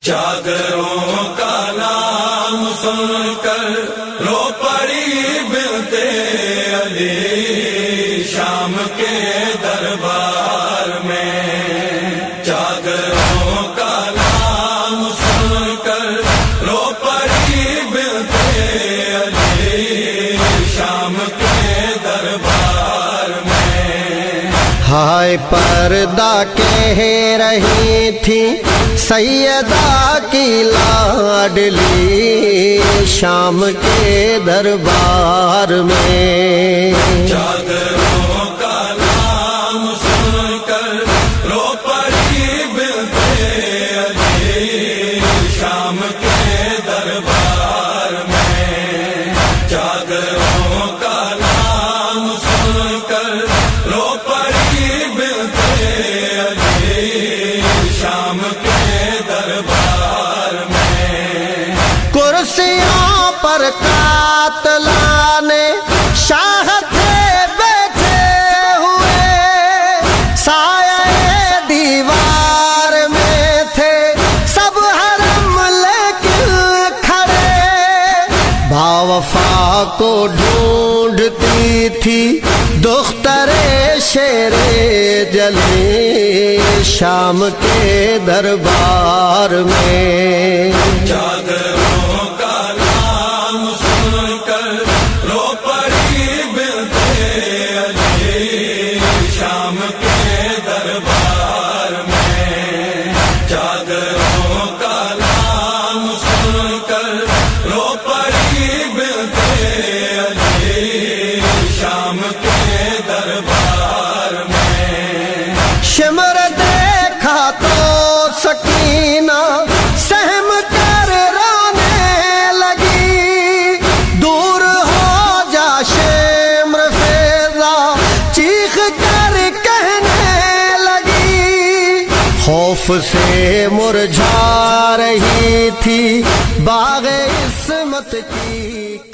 چادروں کا نام سن کر رو پڑی بنتے علی شام کے دربار میں، چادروں کا نام سن کر رو پڑی بنتے علی شام کے دربار میں۔ ہائے پردہ کہہ رہی تھی سیدہ کی لاڈلی شام کے دربار میں، چادروں کا نام سن کر رو پڑی بنتے علی شام کے دربار میں، چادروں کا نام سن کر رو پڑی بنتے علی شام کے دربار میں۔ کرسیوں پر قاتلان شاہ تھے بیٹھے ہوئے، سایہ دیوار میں تھے سب حرم لیکن کھڑے، باوفا کو ڈھونڈتی تھی دختر شیر جلی شام کے دربار میں، چادروں کا نام سن کر رو پڑی بنتے علی شام کے دربار میں، چادروں کا نام سن کر رو پڑی بنتے علی شام کے دربار میں۔ شمر دیکھا تو سکینہ سہم کر رونے لگی، دور ہو جا شمر فیضا چیخ کر کہنے لگی، خوف سے مرجھا رہی تھی باغ عصمت کی